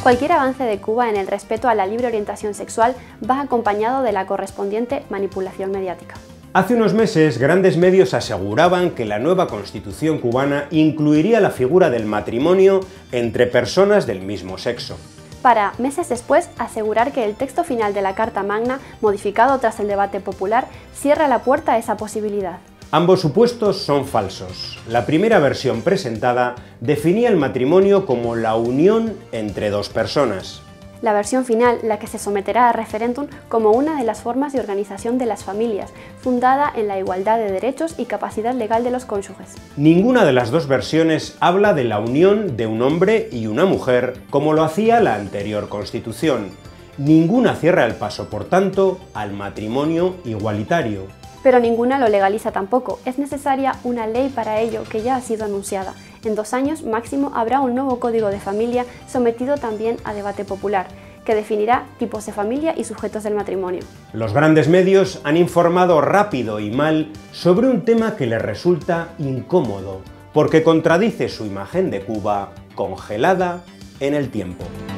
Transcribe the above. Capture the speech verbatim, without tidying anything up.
Cualquier avance de Cuba en el respeto a la libre orientación sexual va acompañado de la correspondiente manipulación mediática. Hace unos meses, grandes medios aseguraban que la nueva Constitución cubana incluiría la figura del matrimonio entre personas del mismo sexo, para, meses después, asegurar que el texto final de la Carta Magna, modificado tras el debate popular, cierra la puerta a esa posibilidad. Ambos supuestos son falsos. La primera versión presentada definía el matrimonio como la unión entre dos personas. La versión final, la que se someterá a referéndum como una de las formas de organización de las familias, fundada en la igualdad de derechos y capacidad legal de los cónyuges. Ninguna de las dos versiones habla de la unión de un hombre y una mujer, como lo hacía la anterior Constitución. Ninguna cierra el paso, por tanto, al matrimonio igualitario. Pero ninguna lo legaliza tampoco. Es necesaria una ley para ello que ya ha sido anunciada. En dos años máximo habrá un nuevo Código de Familia sometido también a debate popular, que definirá tipos de familia y sujetos del matrimonio. Los grandes medios han informado rápido y mal sobre un tema que les resulta incómodo, porque contradice su imagen de Cuba congelada en el tiempo.